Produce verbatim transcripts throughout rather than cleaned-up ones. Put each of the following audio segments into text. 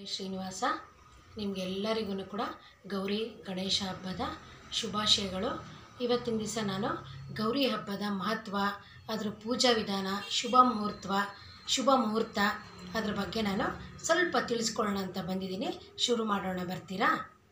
ಶ್ರೀನಿವಾಸ. ನಿಮಗೆಲ್ಲರಿಗೂ ಕೂಡ ಗೌರಿ ಗಣೇಶ ಹಬ್ಬದ ಶುಭಾಶಯಗಳು. ಇವತ್ತಿನ ದಿವಸ ನಾನು ಗೌರಿ ಹಬ್ಬದ ಮಹತ್ವ, ಅದರ ಪೂಜಾ ವಿಧಾನ, ಶುಭ ಮುಹೂರ್ತ ಶುಭ ಮುಹೂರ್ತ ಅದ್ರ ಬಗ್ಗೆ ನಾನು ಸ್ವಲ್ಪ ತಿಳಿಸ್ಕೊಳ್ಳೋಣ ಅಂತ ಬಂದಿದ್ದೀನಿ. ಶುರು ಮಾಡೋಣ, ಬರ್ತೀರಾ?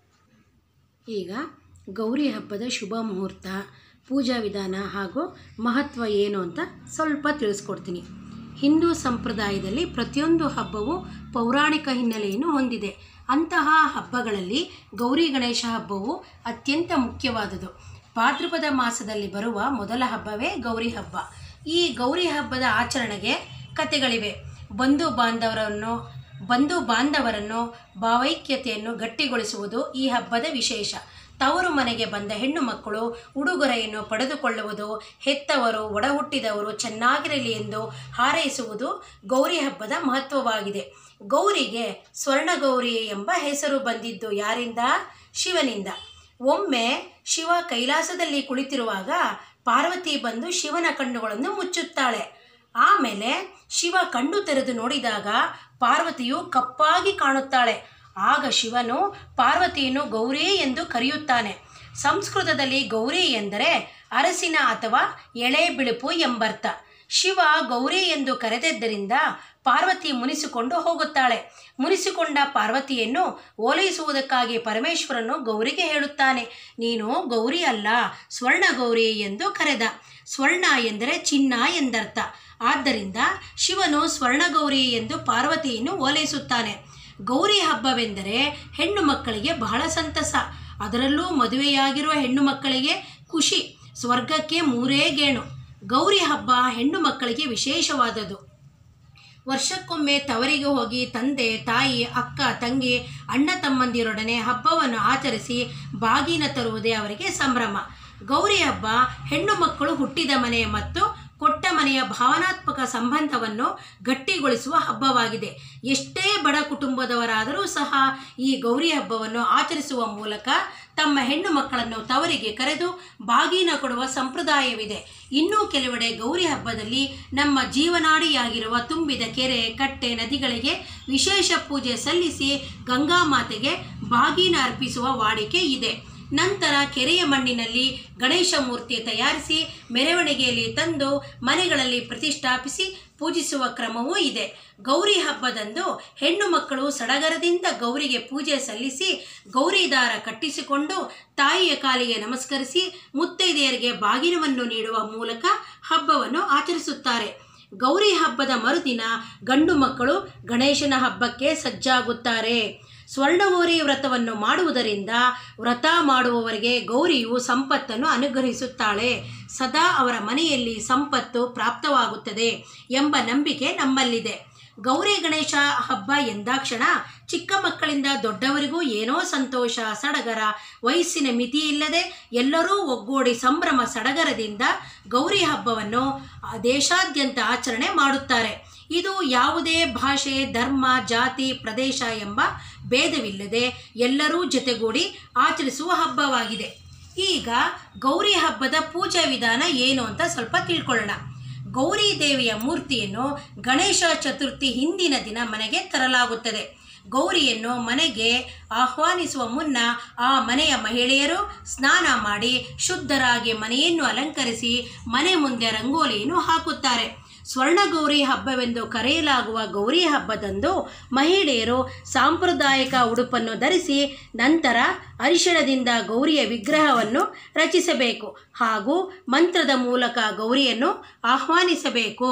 ಈಗ ಗೌರಿ ಹಬ್ಬದ ಶುಭ ಮುಹೂರ್ತ, ಪೂಜಾ ವಿಧಾನ ಹಾಗೂ ಮಹತ್ವ ಏನು ಅಂತ ಸ್ವಲ್ಪ ತಿಳಿಸ್ಕೊಡ್ತೀನಿ. ಹಿಂದೂ ಸಂಪ್ರದಾಯದಲ್ಲಿ ಪ್ರತಿಯೊಂದು ಹಬ್ಬವು ಪೌರಾಣಿಕ ಹಿನ್ನೆಲೆಯನ್ನು ಹೊಂದಿದೆ. ಅಂತಹ ಹಬ್ಬಗಳಲ್ಲಿ ಗೌರಿ ಗಣೇಶ ಹಬ್ಬವು ಅತ್ಯಂತ ಮುಖ್ಯವಾದುದು. ಭಾದ್ರಪದ ಮಾಸದಲ್ಲಿ ಬರುವ ಮೊದಲ ಹಬ್ಬವೇ ಗೌರಿ ಹಬ್ಬ. ಈ ಗೌರಿ ಹಬ್ಬದ ಆಚರಣೆಗೆ ಕಥೆಗಳಿವೆ. ಬಂಧು ಬಾಂಧವರನ್ನು ಬಂಧು ಬಾಂಧವರನ್ನು ಭಾವೈಕ್ಯತೆಯನ್ನು ಗಟ್ಟಿಗೊಳಿಸುವುದು ಈ ಹಬ್ಬದ ವಿಶೇಷ. ತವರು ಮನೆಗೆ ಬಂದ ಹೆಣ್ಣು ಮಕ್ಕಳು ಉಡುಗೊರೆಯನ್ನು ಪಡೆದುಕೊಳ್ಳುವುದು, ಹೆತ್ತವರು ಒಡ ಹುಟ್ಟಿದವರು ಚೆನ್ನಾಗಿರಲಿ ಎಂದು ಹಾರೈಸುವುದು ಗೌರಿ ಹಬ್ಬದ ಮಹತ್ವವಾಗಿದೆ. ಗೌರಿಗೆ ಸ್ವರ್ಣಗೌರಿ ಎಂಬ ಹೆಸರು ಬಂದಿದ್ದು ಯಾರಿಂದ? ಶಿವನಿಂದ. ಒಮ್ಮೆ ಶಿವ ಕೈಲಾಸದಲ್ಲಿ ಕುಳಿತಿರುವಾಗ ಪಾರ್ವತಿ ಬಂದು ಶಿವನ ಕಣ್ಣುಗಳನ್ನು ಮುಚ್ಚುತ್ತಾಳೆ. ಆಮೇಲೆ ಶಿವ ಕಣ್ಣು ತೆರೆದು ನೋಡಿದಾಗ ಪಾರ್ವತಿಯು ಕಪ್ಪಾಗಿ ಕಾಣುತ್ತಾಳೆ. ಆಗ ಶಿವನು ಪಾರ್ವತಿಯನ್ನು ಗೌರಿ ಎಂದು ಕರೆಯುತ್ತಾನೆ. ಸಂಸ್ಕೃತದಲ್ಲಿ ಗೌರಿ ಎಂದರೆ ಅರಸಿನ ಅಥವಾ ಎಳೆ ಬಿಳುಪು ಎಂಬರ್ಥ. ಶಿವ ಗೌರಿ ಎಂದು ಕರೆದಿದ್ದರಿಂದ ಪಾರ್ವತಿ ಮುನಿಸಿಕೊಂಡು ಹೋಗುತ್ತಾಳೆ. ಮುನಿಸಿಕೊಂಡ ಪಾರ್ವತಿಯನ್ನು ಓಲೈಸುವುದಕ್ಕಾಗಿ ಪರಮೇಶ್ವರನು ಗೌರಿಗೆ ಹೇಳುತ್ತಾನೆ, ನೀನು ಗೌರಿ ಅಲ್ಲ, ಸ್ವರ್ಣ ಗೌರಿ ಎಂದು ಕರೆದ. ಸ್ವರ್ಣ ಎಂದರೆ ಚಿನ್ನ ಎಂದರ್ಥ. ಆದ್ದರಿಂದ ಶಿವನು ಸ್ವರ್ಣಗೌರಿ ಎಂದು ಪಾರ್ವತಿಯನ್ನು ಓಲೈಸುತ್ತಾನೆ. ಗೌರಿ ಹಬ್ಬವೆಂದರೆ ಹೆಣ್ಣು ಮಕ್ಕಳಿಗೆ ಬಹಳ ಸಂತಸ. ಅದರಲ್ಲೂ ಮದುವೆಯಾಗಿರುವ ಹೆಣ್ಣು ಮಕ್ಕಳಿಗೆ ಖುಷಿ. ಸ್ವರ್ಗಕ್ಕೆ ಮೂರೇ ಗೇಣು. ಗೌರಿ ಹಬ್ಬ ಹೆಣ್ಣು ಮಕ್ಕಳಿಗೆ ವಿಶೇಷವಾದದ್ದು. ವರ್ಷಕ್ಕೊಮ್ಮೆ ತವರಿಗೆ ಹೋಗಿ ತಂದೆ, ತಾಯಿ, ಅಕ್ಕ, ತಂಗಿ, ಅಣ್ಣ ತಮ್ಮಂದಿರೊಡನೆ ಹಬ್ಬವನ್ನು ಆಚರಿಸಿ ಬಾಗಿನ ತರುವುದೇ ಅವರಿಗೆ ಸಂಭ್ರಮ. ಗೌರಿ ಹಬ್ಬ ಹೆಣ್ಣು ಮಕ್ಕಳು ಹುಟ್ಟಿದ ಮನೆ ಮತ್ತು ಕೊಟ್ಟ ಮನೆಯ ಭಾವನಾತ್ಮಕ ಸಂಬಂಧವನ್ನು ಗಟ್ಟಿಗೊಳಿಸುವ ಹಬ್ಬವಾಗಿದೆ. ಎಷ್ಟೇ ಬಡ ಕುಟುಂಬದವರಾದರೂ ಸಹ ಈ ಗೌರಿ ಹಬ್ಬವನ್ನು ಆಚರಿಸುವ ಮೂಲಕ ತಮ್ಮ ಹೆಣ್ಣು ಮಕ್ಕಳನ್ನು ತವರಿಗೆ ಕರೆದು ಬಾಗಿನ ಕೊಡುವ ಸಂಪ್ರದಾಯವಿದೆ. ಇನ್ನೂ ಕೆಲವೆಡೆ ಗೌರಿ ಹಬ್ಬದಲ್ಲಿ ನಮ್ಮ ಜೀವನಾಡಿಯಾಗಿರುವ ತುಂಬಿದ ಕೆರೆ, ಕಟ್ಟೆ, ನದಿಗಳಿಗೆ ವಿಶೇಷ ಪೂಜೆ ಸಲ್ಲಿಸಿ ಗಂಗಾ ಮಾತೆಗೆ ಬಾಗಿನ ಅರ್ಪಿಸುವ ವಾಡಿಕೆ ಇದೆ. ನಂತರ ಕೆರೆಯ ಮಣ್ಣಿನಲ್ಲಿ ಗಣೇಶ ಮೂರ್ತಿ ತಯಾರಿಸಿ ಮೆರವಣಿಗೆಯಲ್ಲಿ ತಂದು ಮನೆಗಳಲ್ಲಿ ಪ್ರತಿಷ್ಠಾಪಿಸಿ ಪೂಜಿಸುವ ಕ್ರಮವೂ ಇದೆ. ಗೌರಿ ಹಬ್ಬದಂದು ಹೆಣ್ಣು ಮಕ್ಕಳು ಸಡಗರದಿಂದ ಗೌರಿಗೆ ಪೂಜೆ ಸಲ್ಲಿಸಿ ಗೌರಿ ದಾರ ಕಟ್ಟಿಸಿಕೊಂಡು ತಾಯಿಯ ಕಾಲಿಗೆ ನಮಸ್ಕರಿಸಿ ಮುತ್ತೈದೆಯರಿಗೆ ಬಾಗಿನವನ್ನು ನೀಡುವ ಮೂಲಕ ಹಬ್ಬವನ್ನು ಆಚರಿಸುತ್ತಾರೆ. ಗೌರಿ ಹಬ್ಬದ ಮರುದಿನ ಗಂಡು ಮಕ್ಕಳು ಗಣೇಶನ ಹಬ್ಬಕ್ಕೆ ಸಜ್ಜಾಗುತ್ತಾರೆ. ಸ್ವರ್ಣಗೌರಿ ವ್ರತವನ್ನು ಮಾಡುವುದರಿಂದ ವ್ರತ ಮಾಡುವವರಿಗೆ ಗೌರಿಯು ಸಂಪತ್ತನ್ನು ಅನುಗ್ರಹಿಸುತ್ತಾಳೆ. ಸದಾ ಅವರ ಮನೆಯಲ್ಲಿ ಸಂಪತ್ತು ಪ್ರಾಪ್ತವಾಗುತ್ತದೆ ಎಂಬ ನಂಬಿಕೆ ನಮ್ಮಲ್ಲಿದೆ. ಗೌರಿ ಗಣೇಶ ಹಬ್ಬ ಎಂದಾಕ್ಷಣ ಚಿಕ್ಕ ಮಕ್ಕಳಿಂದ ದೊಡ್ಡವರಿಗೂ ಏನೋ ಸಂತೋಷ, ಸಡಗರ. ವಯಸ್ಸಿನ ಮಿತಿ ಇಲ್ಲದೆ ಎಲ್ಲರೂ ಒಗ್ಗೂಡಿ ಸಂಭ್ರಮ ಸಡಗರದಿಂದ ಗೌರಿ ಹಬ್ಬವನ್ನು ದೇಶಾದ್ಯಂತ ಆಚರಣೆ ಮಾಡುತ್ತಾರೆ. ಇದು ಯಾವುದೇ ಭಾಷೆ, ಧರ್ಮ, ಜಾತಿ, ಪ್ರದೇಶ ಎಂಬ ಭೇದವಿಲ್ಲದೆ ಎಲ್ಲರೂ ಜೊತೆಗೂಡಿ ಆಚರಿಸುವ ಹಬ್ಬವಾಗಿದೆ. ಈಗ ಗೌರಿ ಹಬ್ಬದ ಪೂಜಾ ವಿಧಾನ ಏನು ಅಂತ ಸ್ವಲ್ಪ ತಿಳ್ಕೊಳ್ಳೋಣ. ಗೌರಿ ದೇವಿಯ ಮೂರ್ತಿಯನ್ನು ಗಣೇಶ ಚತುರ್ಥಿ ಹಿಂದಿನ ದಿನ ಮನೆಗೆ ತರಲಾಗುತ್ತದೆ. ಗೌರಿಯನ್ನು ಮನೆಗೆ ಆಹ್ವಾನಿಸುವ ಮುನ್ನ ಆ ಮನೆಯ ಮಹಿಳೆಯರು ಸ್ನಾನ ಮಾಡಿ ಶುದ್ಧರಾಗಿ ಮನೆಯನ್ನು ಅಲಂಕರಿಸಿ ಮನೆ ಮುಂದೆ ರಂಗೋಲಿಯನ್ನು ಹಾಕುತ್ತಾರೆ. ಸ್ವರ್ಣಗೌರಿ ಹಬ್ಬವೆಂದು ಕರೆಯಲಾಗುವ ಗೌರಿ ಹಬ್ಬದಂದು ಮಹಿಳೆಯರು ಸಾಂಪ್ರದಾಯಿಕ ಉಡುಪನ್ನು ಧರಿಸಿ ನಂತರ ಅರಿಶಿಣದಿಂದ ಗೌರಿಯ ವಿಗ್ರಹವನ್ನು ರಚಿಸಬೇಕು ಹಾಗೂ ಮಂತ್ರದ ಮೂಲಕ ಗೌರಿಯನ್ನು ಆಹ್ವಾನಿಸಬೇಕು.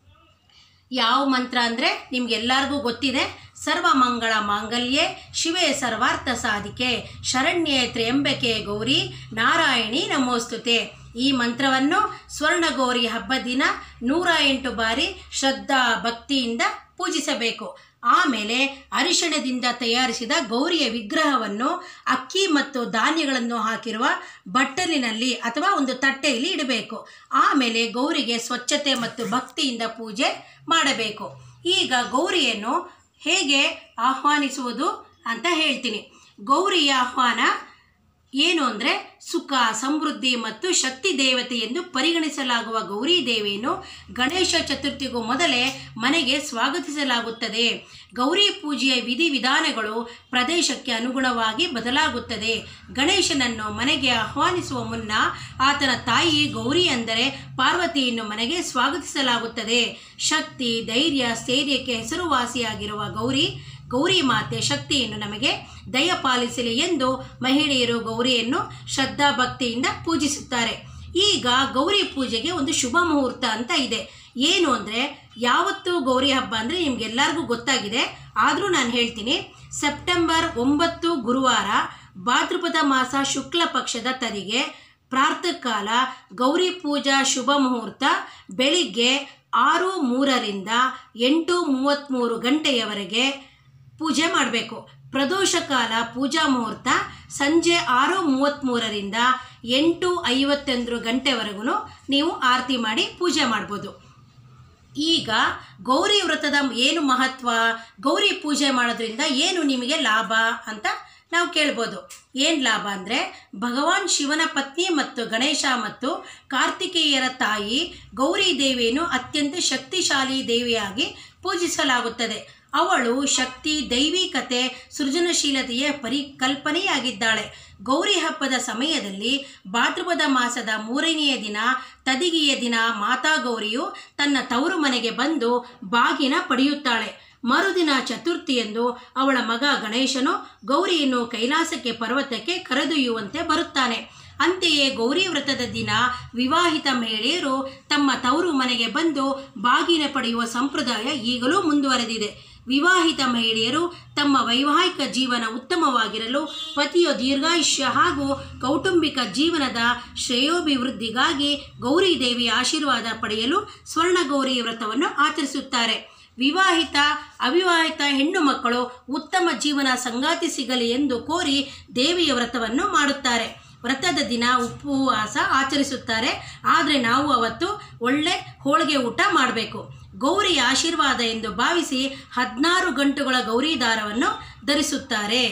ಯಾವ ಮಂತ್ರ ಅಂದರೆ ನಿಮಗೆಲ್ಲರಿಗೂ ಗೊತ್ತಿದೆ. ಸರ್ವಮಂಗಳ ಮಾಂಗಲ್ಯೆ ಶಿವೆ ಸರ್ವಾರ್ಥ ಸಾಧಿಕೆ ಶರಣ್ಯೆ ತ್ರ್ಯಂಬಕೆ ಗೌರಿ ನಾರಾಯಣಿ ನಮೋಸ್ತುತೆ. ಈ ಮಂತ್ರವನ್ನು ಸ್ವರ್ಣಗೌರಿ ಹಬ್ಬ ದಿನ ನೂರ ಎಂಟು ಬಾರಿ ಶ್ರದ್ಧಾ ಭಕ್ತಿಯಿಂದ ಪೂಜಿಸಬೇಕು. ಆಮೇಲೆ ಅರಿಶಿಣದಿಂದ ತಯಾರಿಸಿದ ಗೌರಿಯ ವಿಗ್ರಹವನ್ನು ಅಕ್ಕಿ ಮತ್ತು ಧಾನ್ಯಗಳನ್ನು ಹಾಕಿರುವ ಬಟ್ಟಲಿನಲ್ಲಿ ಅಥವಾ ಒಂದು ತಟ್ಟೆಯಲ್ಲಿ ಇಡಬೇಕು. ಆಮೇಲೆ ಗೌರಿಗೆ ಸ್ವಚ್ಛತೆ ಮತ್ತು ಭಕ್ತಿಯಿಂದ ಪೂಜೆ ಮಾಡಬೇಕು. ಈಗ ಗೌರಿಯನ್ನು ಹೇಗೆ ಆಹ್ವಾನಿಸುವುದು ಅಂತ ಹೇಳ್ತೀನಿ. ಗೌರಿಯ ಆಹ್ವಾನ ಏನು ಅಂದರೆ ಸುಖ, ಸಮೃದ್ಧಿ ಮತ್ತು ಶಕ್ತಿ ದೇವತೆ ಎಂದು ಪರಿಗಣಿಸಲಾಗುವ ಗೌರಿ ದೇವಿಯನ್ನು ಗಣೇಶ ಚತುರ್ಥಿಗೂ ಮೊದಲೇ ಮನೆಗೆ ಸ್ವಾಗತಿಸಲಾಗುತ್ತದೆ. ಗೌರಿ ಪೂಜೆಯ ವಿಧಿವಿಧಾನಗಳು ಪ್ರದೇಶಕ್ಕೆ ಅನುಗುಣವಾಗಿ ಬದಲಾಗುತ್ತದೆ. ಗಣೇಶನನ್ನು ಮನೆಗೆ ಆಹ್ವಾನಿಸುವ ಮುನ್ನ ಆತನ ತಾಯಿ ಗೌರಿ ಅಂದರೆ ಪಾರ್ವತಿಯನ್ನು ಮನೆಗೆ ಸ್ವಾಗತಿಸಲಾಗುತ್ತದೆ. ಶಕ್ತಿ, ಧೈರ್ಯ, ಸ್ಥೈರ್ಯಕ್ಕೆ ಹೆಸರುವಾಸಿಯಾಗಿರುವ ಗೌರಿ ಗೌರಿ ಮಾತೆ ಶಕ್ತಿಯನ್ನು ನಮಗೆ ದಯಪಾಲಿಸಲಿ ಎಂದು ಮಹಿಳೆಯರು ಗೌರಿಯನ್ನು ಶ್ರದ್ಧಾಭಕ್ತಿಯಿಂದ ಪೂಜಿಸುತ್ತಾರೆ. ಈಗ ಗೌರಿ ಪೂಜೆಗೆ ಒಂದು ಶುಭ ಮುಹೂರ್ತ ಅಂತ ಇದೆ. ಏನು ಅಂದರೆ ಯಾವತ್ತು ಗೌರಿ ಹಬ್ಬ ಅಂದರೆ ನಿಮಗೆಲ್ಲರಿಗೂ ಗೊತ್ತಾಗಿದೆ, ಆದರೂ ನಾನು ಹೇಳ್ತೀನಿ. ಸೆಪ್ಟೆಂಬರ್ ಒಂಬತ್ತು ಗುರುವಾರ, ಭಾದ್ರಪದ ಮಾಸ ಶುಕ್ಲ ಪಕ್ಷದ ತರಿಗೆ ಪ್ರಾತಃಕಾಲ ಗೌರಿ ಪೂಜಾ ಶುಭ ಮುಹೂರ್ತ ಬೆಳಿಗ್ಗೆ ಆರು ಮೂರರಿಂದ ಎಂಟು ಮೂವತ್ತ್ಮೂರು ಗಂಟೆಯವರೆಗೆ ಪೂಜೆ ಮಾಡಬೇಕು. ಪ್ರದೋಷ ಕಾಲ ಪೂಜಾ ಮುಹೂರ್ತ ಸಂಜೆ ಆರು ಮೂವತ್ತ್ಮೂರರಿಂದ ಎಂಟು ಐವತ್ತೊಂದು ಗಂಟೆವರೆಗೂ ನೀವು ಆರತಿ ಮಾಡಿ ಪೂಜೆ ಮಾಡ್ಬೋದು. ಈಗ ಗೌರಿ ವ್ರತದ ಏನು ಮಹತ್ವ, ಗೌರಿ ಪೂಜೆ ಮಾಡೋದ್ರಿಂದ ಏನು ನಿಮಗೆ ಲಾಭ ಅಂತ ನಾವು ಕೇಳ್ಬೋದು. ಏನು ಲಾಭ ಅಂದರೆ ಭಗವಾನ್ ಶಿವನ ಪತ್ನಿ ಮತ್ತು ಗಣೇಶ ಮತ್ತು ಕಾರ್ತಿಕೇಯರ ತಾಯಿ ಗೌರಿ ದೇವಿಯನ್ನು ಅತ್ಯಂತ ಶಕ್ತಿಶಾಲಿ ದೇವಿಯಾಗಿ ಪೂಜಿಸಲಾಗುತ್ತದೆ. ಅವಳು ಶಕ್ತಿ, ದೈವಿಕತೆ, ಸೃಜನಶೀಲತೆಯ ಪರಿಕಲ್ಪನೆಯಾಗಿದ್ದಾಳೆ. ಗೌರಿ ಹಬ್ಬದ ಸಮಯದಲ್ಲಿ ಭಾದ್ರಪದ ಮಾಸದ ಮೂರನೆಯ ದಿನ ತದಿಗೆಯ ದಿನ ಮಾತಾ ಗೌರಿಯು ತನ್ನ ತವರು ಮನೆಗೆ ಬಂದು ಬಾಗಿನ ಪಡೆಯುತ್ತಾಳೆ. ಮರುದಿನ ಚತುರ್ಥಿಯಂದು ಅವಳ ಮಗ ಗಣೇಶನು ಗೌರಿಯನ್ನು ಕೈಲಾಸಕ್ಕೆ ಪರ್ವತಕ್ಕೆ ಕರೆದೊಯ್ಯುವಂತೆ ಬರುತ್ತಾನೆ. ಅಂತೆಯೇ ಗೌರಿ ವ್ರತದ ದಿನ ವಿವಾಹಿತ ಮಹಿಳೆಯರು ತಮ್ಮ ತವರು ಮನೆಗೆ ಬಂದು ಬಾಗಿನ ಪಡೆಯುವ ಸಂಪ್ರದಾಯ ಈಗಲೂ ಮುಂದುವರೆದಿದೆ. ವಿವಾಹಿತ ಮಹಿಳೆಯರು ತಮ್ಮ ವೈವಾಹಿಕ ಜೀವನ ಉತ್ತಮವಾಗಿರಲು, ಪತಿಯ ದೀರ್ಘಾಯುಷ್ಯ ಹಾಗೂ ಕೌಟುಂಬಿಕ ಜೀವನದ ಶ್ರೇಯೋಭಿವೃದ್ಧಿಗಾಗಿ ಗೌರಿ ದೇವಿಯ ಆಶೀರ್ವಾದ ಪಡೆಯಲು ಸ್ವರ್ಣಗೌರಿ ವ್ರತವನ್ನು ಆಚರಿಸುತ್ತಾರೆ. ವಿವಾಹಿತ, ಅವಿವಾಹಿತ ಹೆಣ್ಣು ಮಕ್ಕಳು ಉತ್ತಮ ಜೀವನ ಸಂಗಾತಿ ಸಿಗಲಿ ಎಂದು ಕೋರಿ ದೇವಿಯ ವ್ರತವನ್ನು ಮಾಡುತ್ತಾರೆ. ವ್ರತದ ದಿನ ಉಪವಾಸ ಆಚರಿಸುತ್ತಾರೆ. ಆದರೆ ನಾವು ಅವತ್ತು ಒಳ್ಳೆ ಹೋಳಿಗೆ ಊಟ ಮಾಡಬೇಕು. ಗೌರಿಯ ಆಶೀರ್ವಾದ ಎಂದು ಭಾವಿಸಿ ಹದಿನಾರು ಗಂಟುಗಳ ಗೌರಿ ದಾರವನ್ನು ಧರಿಸುತ್ತಾರೆ.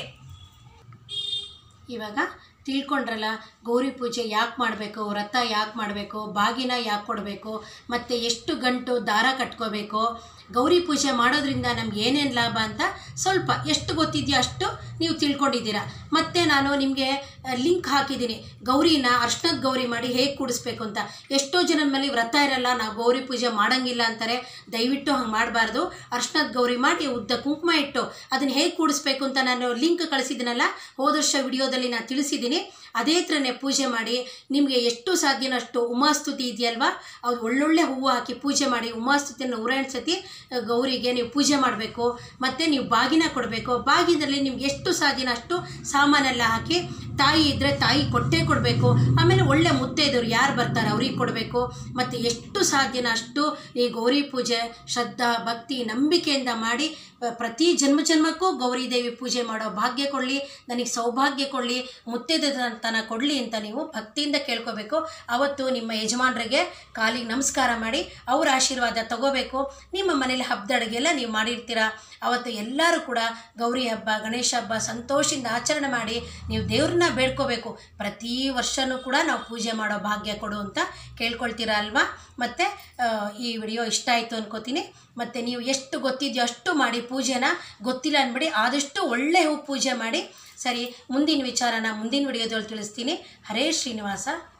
ಇವಾಗ ತಿಳ್ಕೊಂಡ್ರಲ್ಲ ಗೌರಿ ಪೂಜೆ ಯಾಕೆ ಮಾಡಬೇಕು, ವ್ರತ ಯಾಕೆ ಮಾಡಬೇಕು, ಬಾಗಿನ ಯಾಕೆ ಕೊಡಬೇಕು, ಮತ್ತು ಎಷ್ಟು ಗಂಟು ದಾರ ಕಟ್ಕೋಬೇಕು, ಗೌರಿ ಪೂಜೆ ಮಾಡೋದ್ರಿಂದ ನಮ್ಗೆ ಏನೇನು ಲಾಭ ಅಂತ ಸ್ವಲ್ಪ ಎಷ್ಟು ಗೊತ್ತಿದೆಯೋ ಅಷ್ಟು ನೀವು ತಿಳ್ಕೊಂಡಿದ್ದೀರಾ. ಮತ್ತು ನಾನು ನಿಮಗೆ ಲಿಂಕ್ ಹಾಕಿದ್ದೀನಿ, ಗೌರಿನ ಅರ್ಶನದ ಗೌರಿ ಮಾಡಿ ಹೇಗೆ ಕೂಡಿಸ್ಬೇಕು ಅಂತ. ಎಷ್ಟೋ ಜನದ ಮೇಲೆ ವ್ರತ ಇರಲ್ಲ, ನಾವು ಗೌರಿ ಪೂಜೆ ಮಾಡೋಂಗಿಲ್ಲ ಅಂತಾರೆ. ದಯವಿಟ್ಟು ಹಂಗೆ ಮಾಡಬಾರ್ದು. ಅರ್ಶನದ ಗೌರಿ ಮಾಡಿ ಉದ್ದ ಕುಂಕುಮ ಇಟ್ಟು ಅದನ್ನು ಹೇಗೆ ಕೂಡಿಸ್ಬೇಕು ಅಂತ ನಾನು ಲಿಂಕ್ ಕಳಿಸಿದ್ದೀನಲ್ಲ, ಹೋದ ವರ್ಷ ವಿಡಿಯೋದಲ್ಲಿ ನಾನು ತಿಳಿಸಿದ್ದೀನಿ. ಅದೇ ಥರನೇ ಪೂಜೆ ಮಾಡಿ ನಿಮಗೆ ಎಷ್ಟು ಸಾಧ್ಯನಷ್ಟು ಉಮಾಸ್ತುತಿ ಇದೆಯಲ್ವಾ, ಅದು ಒಳ್ಳೊಳ್ಳೆ ಹೂವು ಹಾಕಿ ಪೂಜೆ ಮಾಡಿ ಉಮಾಸ್ತುತಿಯನ್ನು ನೂರೆಂಟು ಸತಿ ಗೌರಿಗೆ ನೀವು ಪೂಜೆ ಮಾಡಬೇಕು. ಮತ್ತು ನೀವು ಬಾಗಿನ ಕೊಡಬೇಕು. ಬಾಗಿನಲ್ಲಿ ನಿಮ್ಗೆ ಎಷ್ಟು ಸಾಧ್ಯನ ಅಷ್ಟು ಸಾಮಾನೆಲ್ಲ ಹಾಕಿ, ತಾಯಿ ಇದ್ದರೆ ತಾಯಿ ಕೊಟ್ಟೆ ಕೊಡಬೇಕು. ಆಮೇಲೆ ಒಳ್ಳೆ ಮುತ್ತೈದವರು ಯಾರು ಬರ್ತಾರೆ ಅವ್ರಿಗೆ ಕೊಡಬೇಕು. ಮತ್ತು ಎಷ್ಟು ಸಾಧ್ಯನ ಅಷ್ಟು ಈ ಗೌರಿ ಪೂಜೆ ಶ್ರದ್ಧಾ, ಭಕ್ತಿ, ನಂಬಿಕೆಯಿಂದ ಮಾಡಿ ಪ್ರತಿ ಜನ್ಮ ಜನ್ಮಕ್ಕೂ ಗೌರಿ ದೇವಿ ಪೂಜೆ ಮಾಡೋ ಭಾಗ್ಯ ಕೊಡಲಿ, ನನಗೆ ಸೌಭಾಗ್ಯ ಕೊಡಲಿ, ಮುತ್ತೈದೆತನ ಕೊಡಲಿ ಅಂತ ನೀವು ಭಕ್ತಿಯಿಂದ ಕೇಳ್ಕೋಬೇಕು. ಅವತ್ತು ನಿಮ್ಮ ಯಜಮಾನರಿಗೆ ಕಾಲಿಗೆ ನಮಸ್ಕಾರ ಮಾಡಿ ಅವರ ಆಶೀರ್ವಾದ ತಗೋಬೇಕು. ನಿಮ್ಮ ಮನೇಲಿ ಹಬ್ಬದ ಅಡುಗೆಲ್ಲ ನೀವು ಮಾಡಿರ್ತೀರ. ಅವತ್ತು ಎಲ್ಲರೂ ಕೂಡ ಗೌರಿ ಹಬ್ಬ, ಗಣೇಶ ಹಬ್ಬ ಸಂತೋಷದಿಂದ ಆಚರಣೆ ಮಾಡಿ ನೀವು ದೇವ್ರನ್ನ ಬೇಡ್ಕೋಬೇಕು. ಪ್ರತಿ ವರ್ಷವೂ ಕೂಡ ನಾವು ಪೂಜೆ ಮಾಡೋ ಭಾಗ್ಯ ಕೊಡು ಅಂತ ಕೇಳ್ಕೊಳ್ತೀರ ಅಲ್ವಾ. ಮತ್ತು ಈ ವಿಡಿಯೋ ಇಷ್ಟ ಆಯಿತು ಅನ್ಕೋತೀನಿ. ಮತ್ತು ನೀವು ಎಷ್ಟು ಗೊತ್ತಿದೆಯೋ ಅಷ್ಟು ಮಾಡಿ ಪೂಜೆನ, ಗೊತ್ತಿಲ್ಲ ಅಂದ್ಬಿಡಿ, ಆದಷ್ಟು ಒಳ್ಳೆ ಹೂ ಪೂಜೆ ಮಾಡಿ. ಸರಿ, ಮುಂದಿನ ವಿಚಾರನ ಮುಂದಿನ ವಿಡಿಯೋದಲ್ಲಿ ತಿಳಿಸ್ತೀನಿ. ಹರೇ ಶ್ರೀನಿವಾಸ.